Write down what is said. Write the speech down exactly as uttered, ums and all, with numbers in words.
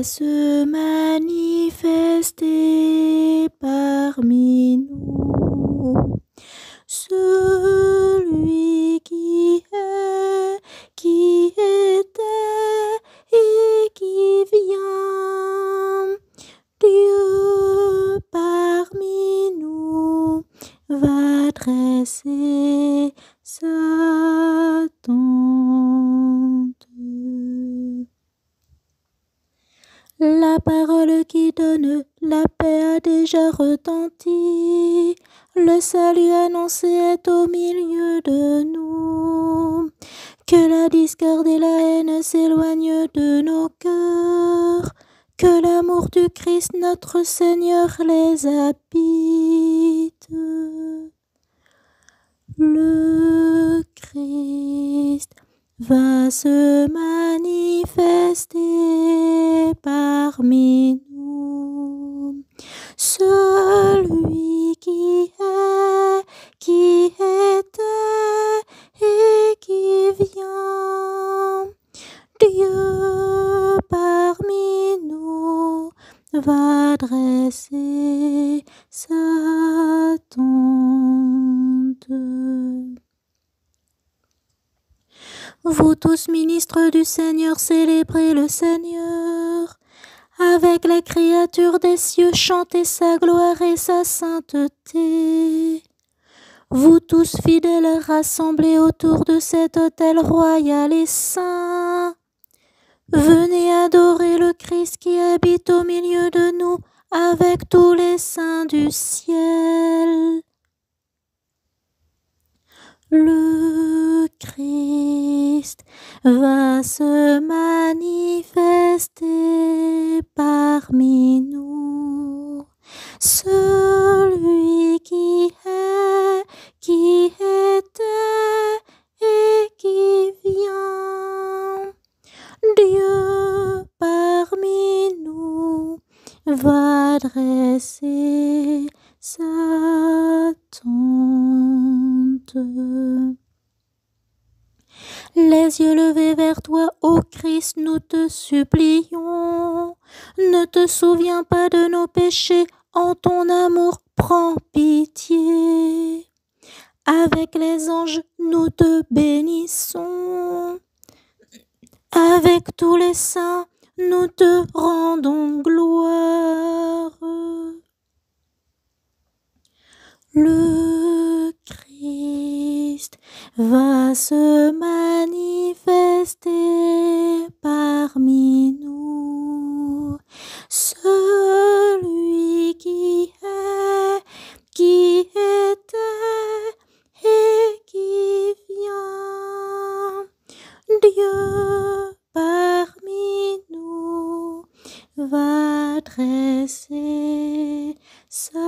va se manifester parmi nous. Celui qui est, qui était et qui vient, Dieu parmi nous va dresser sa tente. La parole qui donne la paix a déjà retenti. Le salut annoncé est au milieu de nous. Que la discorde et la haine s'éloignent de nos cœurs. Que l'amour du Christ notre Seigneur les habite. Le Christ va se manifester parmi nous. Celui qui est, qui était et qui vient, Dieu parmi nous va dresser sa tente. Vous tous, ministres du Seigneur, célébrez le Seigneur. Avec les créatures des cieux, chantez sa gloire et sa sainteté. Vous tous, fidèles, rassemblés autour de cet autel royal et saint, venez adorer le Christ qui habite au milieu de nous avec tous les saints du ciel. Le Christ va se manifester parmi nous. Celui qui est, qui était et qui vient, Dieu parmi nous va dresser sa tente. Les yeux levés vers toi, ô Christ, nous te supplions. Ne te souviens pas de nos péchés, en ton amour, prends pitié. Avec les anges, nous te bénissons. Avec tous les saints, nous te rendons gloire. Le Christ va se manifester parmi nous. Celui qui est, qui était et qui vient, Dieu parmi nous va dresser sa